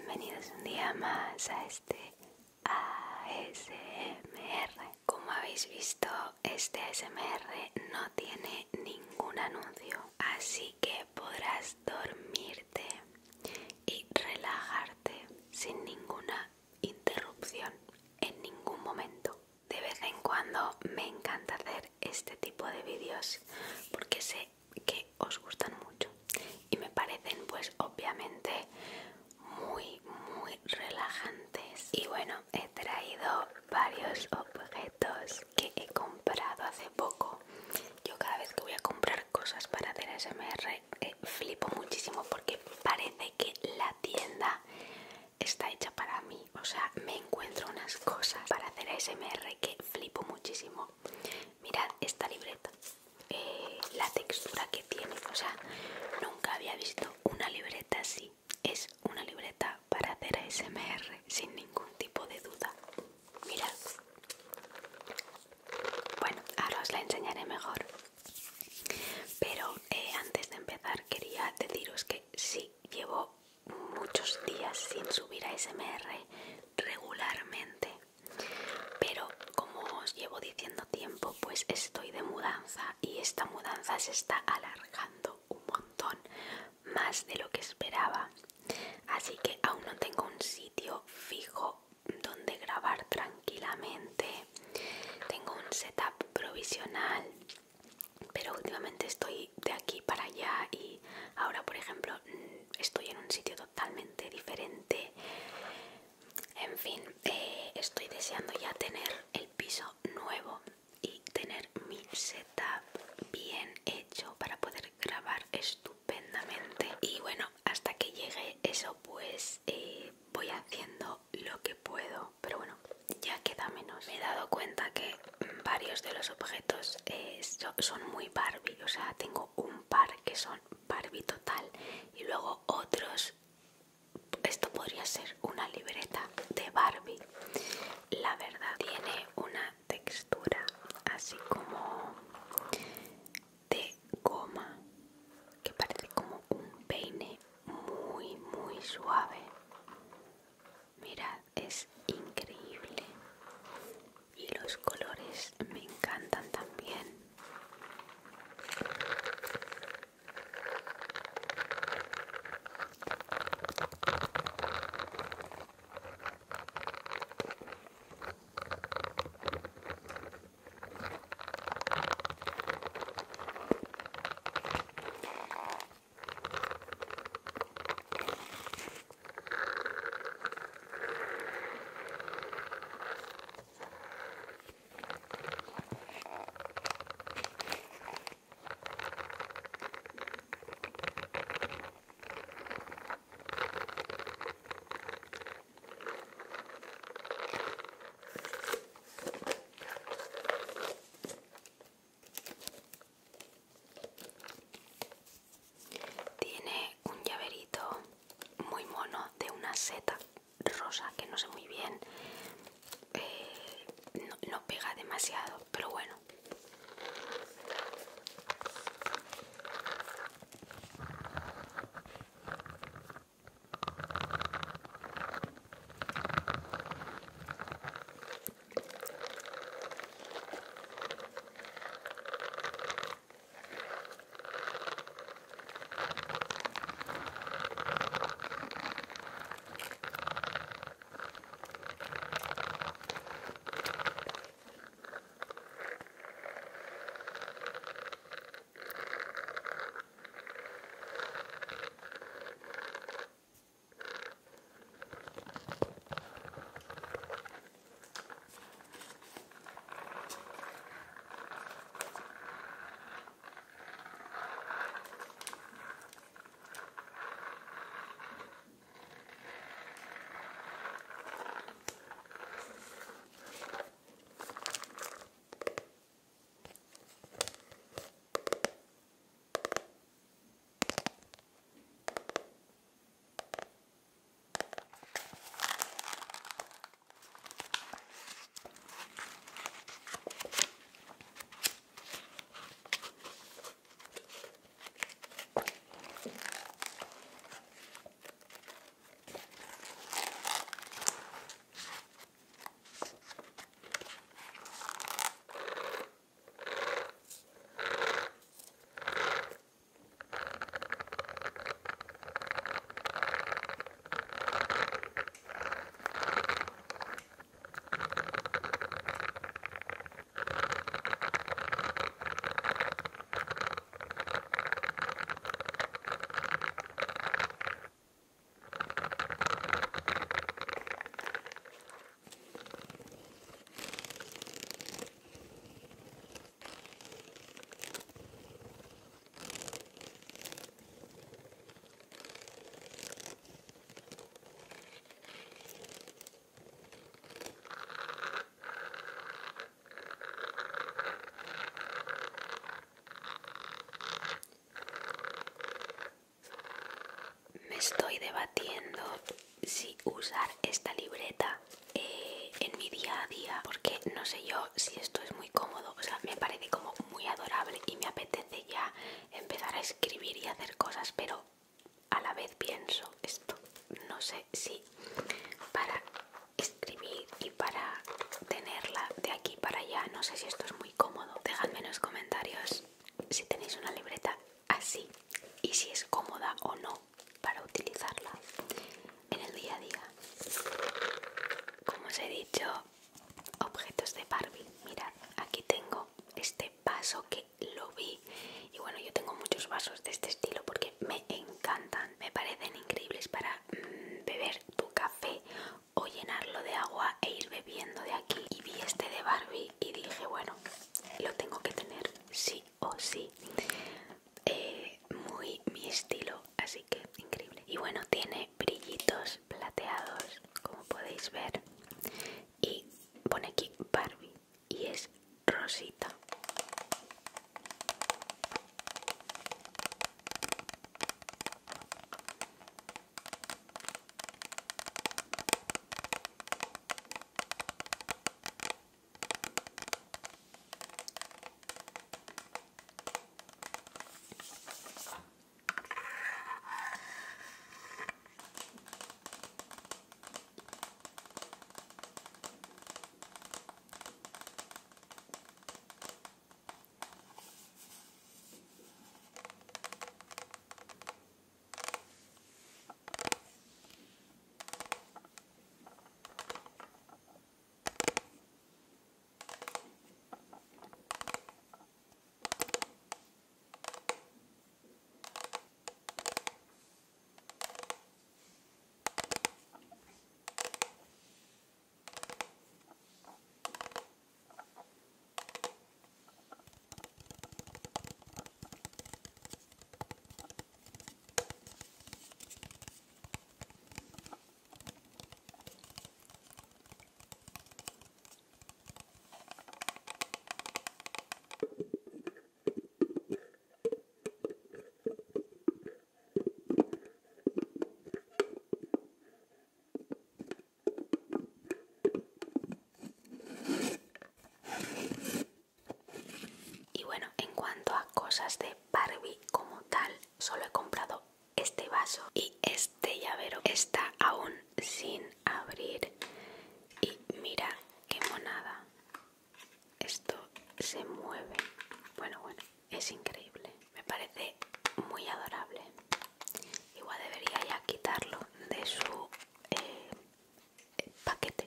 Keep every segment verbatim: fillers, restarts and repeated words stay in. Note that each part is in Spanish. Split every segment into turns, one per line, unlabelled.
bienvenidos un día más a este A S M R. Como habéis visto, este A S M R no tiene ningún anuncio, así que podrás dormirte y relajarte sin ninguna interrupción en ningún momento. De vez en cuando me encanta hacer este tipo de vídeos porque sé que os gustan mucho y me parecen pues obviamente muy muy relajantes. Y bueno, he traído varios objetos que he comprado hace poco. Yo cada vez que voy a comprar cosas para hacer A S M R eh, flipo muchísimo porque parece que la tienda está hecha para mí. O sea, me encuentro unas cosas para hacer A S M R que flipo muchísimo. Mirad esta libreta, eh, la textura que tiene, o sea, nunca había visto una libreta así. Es una libreta para hacer A S M R sin ningún tipo de duda. Mirad. Bueno, ahora os la enseñaré mejor. Pero eh, antes de empezar quería deciros que sí, llevo muchos días sin subir a A S M R regularmente. Pero como os llevo diciendo tiempo, pues estoy de mudanza y esta mudanza se está alargando un montón, más de lo que esperaba. Así que aún no tengo un sitio fijo donde grabar tranquilamente. Tengo un setup provisional, pero últimamente estoy de aquí para allá y ahora, por ejemplo, estoy en un sitio totalmente diferente. En fin, eh, estoy deseando ya tener el piso nuevo y tener mi setup bien hecho para poder grabar estupendamente. Y bueno, hasta que llegue eso, pues eh, voy haciendo lo que puedo, pero bueno, ya queda menos. Me he dado cuenta que varios de los objetos eh, son muy Barbie, o sea, tengo un par que son Barbie total y luego otros. Esto podría ser una libreta de Barbie. La verdad, tiene una textura así como de goma que parece como un peine muy muy suave. Mirad, es increíble y los colores me encantan también. debatiendo si usar esta libreta eh, en mi día a día, porque no sé yo si esto es muy cómodo. O sea, me parece como muy adorable y me apetece ya empezar a escribir y hacer cosas, pero a la vez pienso esto, no sé si para escribir y para tenerla de aquí para allá, no sé si esto es muy cómodo. Dejadme en los comentarios si tenéis una libreta así y si es cómoda o no para utilizarla en el día a día. Como os he dicho, objetos de Barbie. Mirad, aquí tengo este vaso que lo vi y bueno, yo tengo muchos vasos de este estilo porque me encantan, me parecen increíbles para mmm, beber tu café o llenarlo de agua e ir bebiendo de aquí. Y vi este de Barbie y dije, bueno, lo tengo que tener sí o sí. Eh, muy mi estilo, así que increíble. Y bueno, tiene brillitos plateados, como podéis ver, y pone aquí Barbie y es rosita. Y bueno, en cuanto a cosas de Barbie como tal, solo he comprado este vaso y este llavero está aún sin abrir. Y mira qué monada, esto se mueve. Bueno, bueno, es increíble, me parece muy adorable. Igual debería ya quitarlo de su eh, paquete.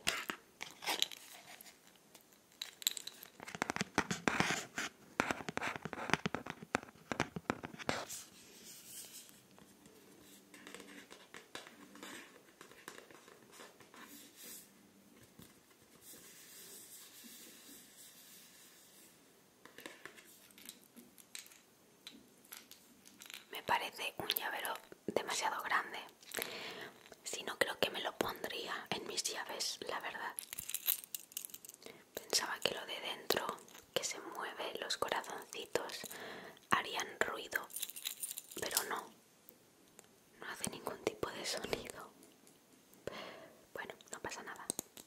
Me parece un llavero demasiado grande. Si no, creo que me lo pondría en mis llaves, la verdad. Pensaba que lo de dentro, que se mueve, los corazoncitos, harían ruido, pero no, no hace ningún tipo de sonido. Bueno, no pasa nada.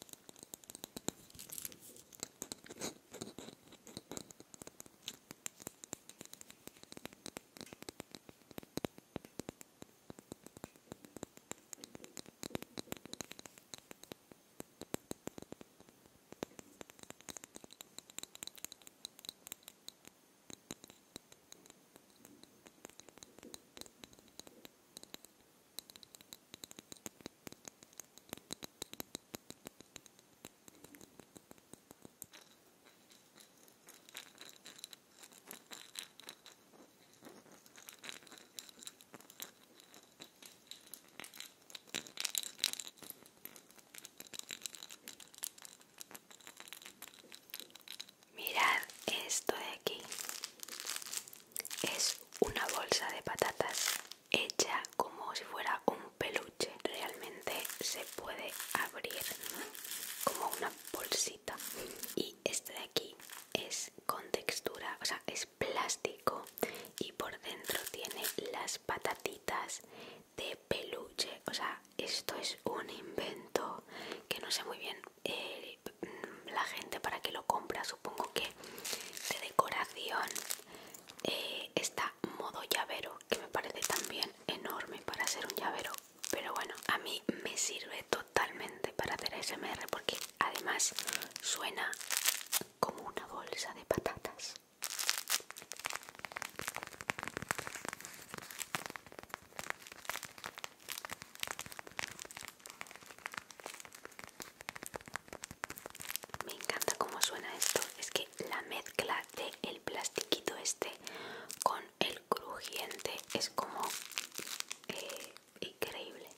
Mirad esto de aquí. Es una bolsa de patatas hecha como si fuera un peluche. Realmente se puede abrir como una bolsita. Y este de aquí es con textura, o sea, es plástico y por dentro tiene las patatitas de peluche. sé muy bien eh, la gente para qué lo compra. Supongo que de decoración. Eh, está modo llavero, que me parece también enorme para ser un llavero, pero bueno, a mí me sirve totalmente para hacer A S M R porque además suena como una bolsa de patatas. Me encanta cómo suena esto. Es que la mezcla del plastiquito este con el crujiente es como eh, increíble.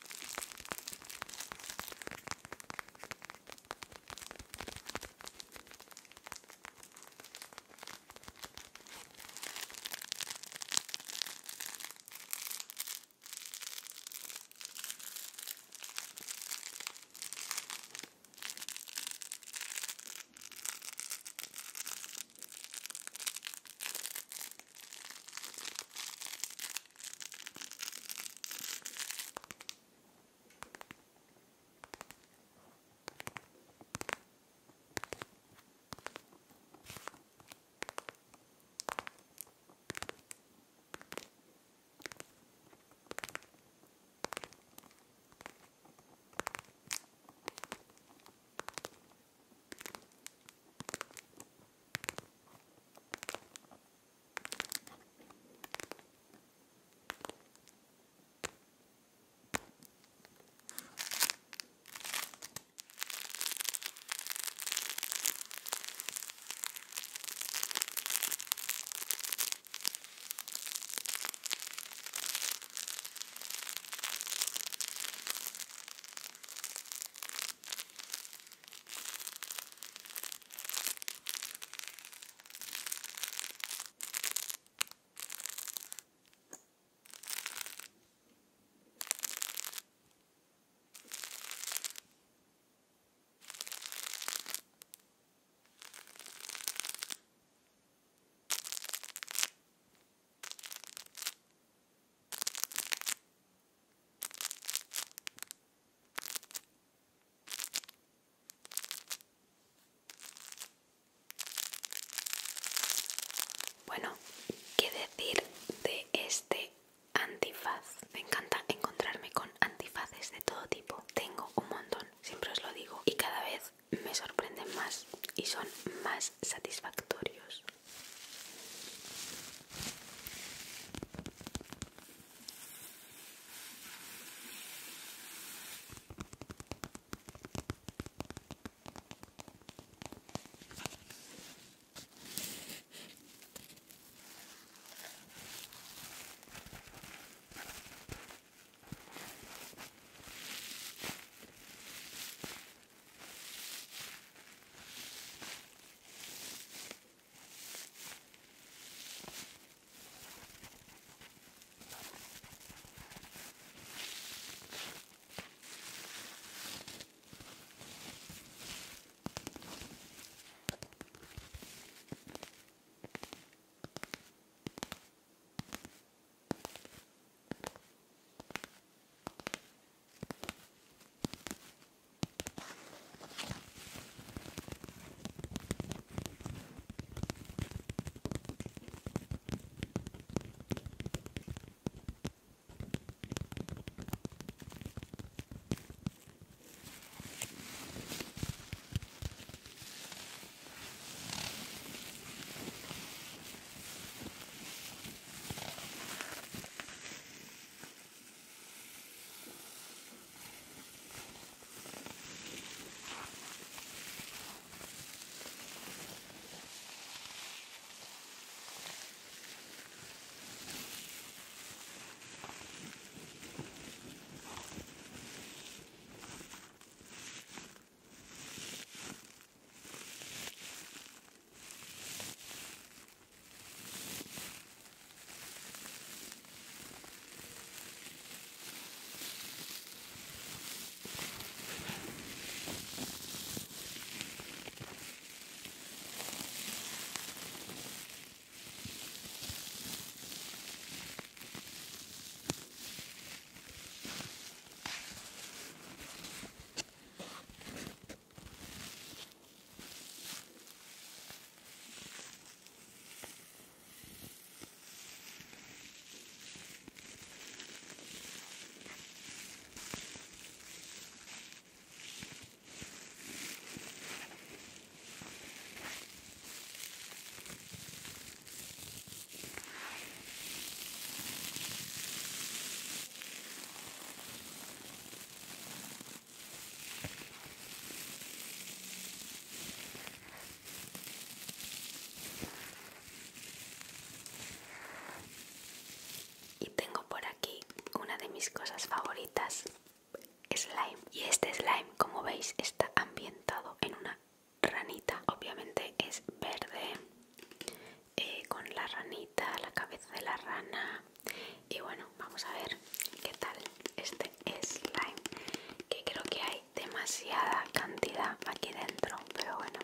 ranita, la cabeza de la rana. Y bueno, vamos a ver qué tal este slime, que creo que hay demasiada cantidad aquí dentro, pero bueno.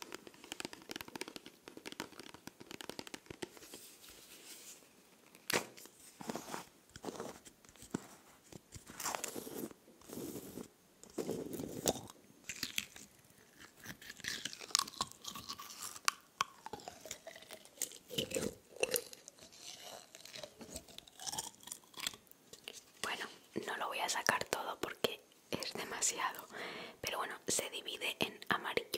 Bueno, no lo voy a sacar todo porque es demasiado, pero bueno, se divide en amarillo